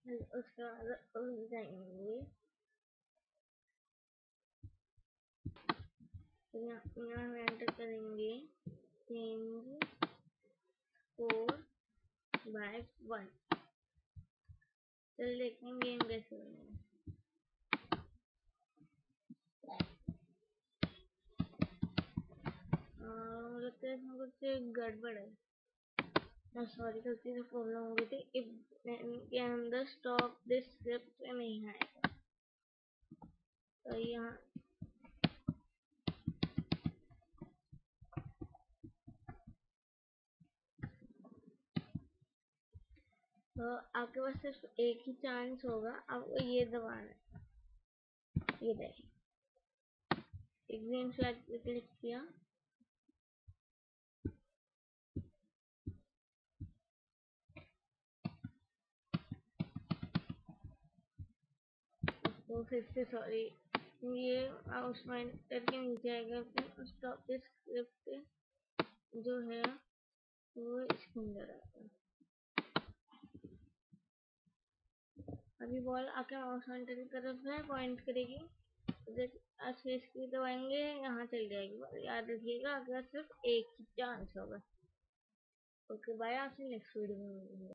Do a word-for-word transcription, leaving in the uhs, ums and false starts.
उसके बाद उस जाएंगे तो यहाँ हम एंटर करेंगे चेंज फोर बाय वन। चल देखते हैं गेम कैसे बनेगा। लगता है इसमें कुछ गड़बड़ है, सॉरी गलती से प्रॉब्लम हो गई थी। इफ के अंदर स्टॉप दिस स्क्रिप्ट नहीं आएगा तो यहाँ तो आपके पास सिर्फ एक ही चांस होगा, आपको ये दबाना है। ये देखिए एक ग्रीन फ्लैग पे क्लिक किया, तो फिर से सॉरी ये माउस पॉइंटर के नीचे आएगा, फिर स्टॉप दिस स्क्रिप्ट जो है वो इसके अंदर आएगा। अभी बॉल आके माउस पॉइंटर की तरफ है पॉइंट करेगी, स्पेस की दबाएंगे यहाँ चल जाएगी। याद रखिएगा अगर सिर्फ एक ही चांस होगा। ओके बाय, आपसे नेक्स्ट वीडियो में मिलेंगे।